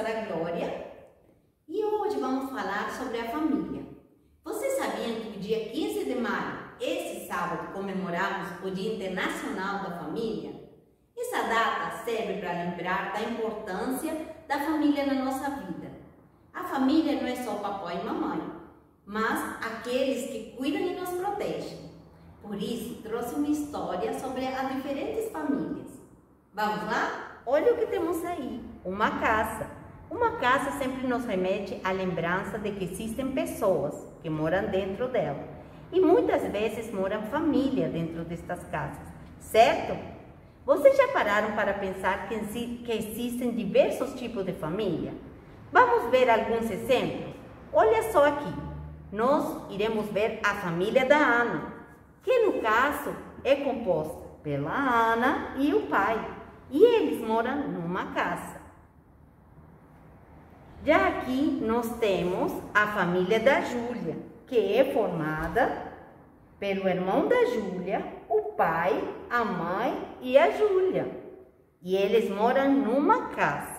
professora Glória e hoje vamos falar sobre a família. Vocês sabiam que o dia 15 de maio, esse sábado, comemoramos o Dia Internacional da Família? Essa data serve para lembrar da importância da família na nossa vida. A família não é só papai e mamãe, mas aqueles que cuidam e nos protegem. Por isso, trouxe uma história sobre as diferentes famílias. Vamos lá? Olha o que temos aí, uma casa. Uma casa sempre nos remete à lembrança de que existem pessoas que moram dentro dela. E muitas vezes moram família dentro destas casas, certo? Vocês já pararam para pensar que existem diversos tipos de família? Vamos ver alguns exemplos? Olha só aqui, nós iremos ver a família da Ana, que no caso é composta pela Ana e o pai. E eles moram numa casa. Já aqui nós temos a família da Júlia, que é formada pelo irmão da Júlia, o pai, a mãe e a Júlia. E eles moram numa casa.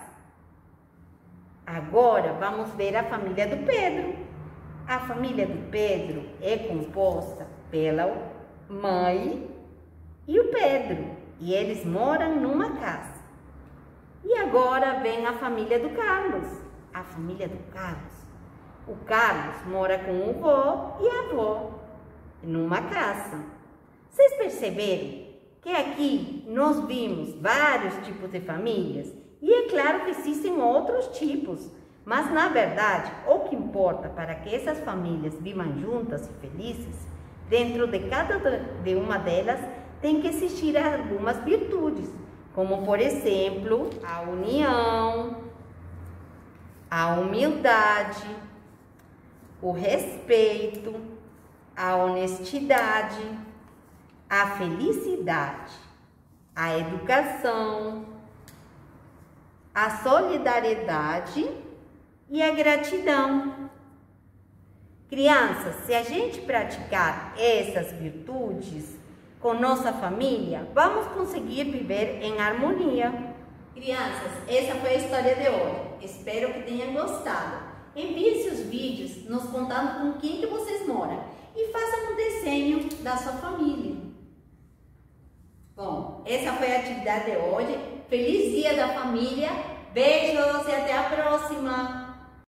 Agora vamos ver a família do Pedro. A família do Pedro é composta pela mãe e o Pedro. E eles moram numa casa. E agora vem a família do Carlos. A família do Carlos. O Carlos mora com o vô e a avó numa casa. Vocês perceberam que aqui nós vimos vários tipos de famílias? E é claro que existem outros tipos. Mas na verdade, o que importa para que essas famílias vivam juntas e felizes, dentro de cada uma delas, tem que existir algumas virtudes, como por exemplo, a união, a humildade, o respeito, a honestidade, a felicidade, a educação, a solidariedade e a gratidão. Crianças, se a gente praticar essas virtudes com nossa família, vamos conseguir viver em harmonia. Crianças, essa foi a história de hoje. Espero que tenham gostado. Envie seus vídeos nos contando com quem que vocês moram e façam um desenho da sua família. Bom, essa foi a atividade de hoje. Feliz Dia da Família. Beijos e até a próxima!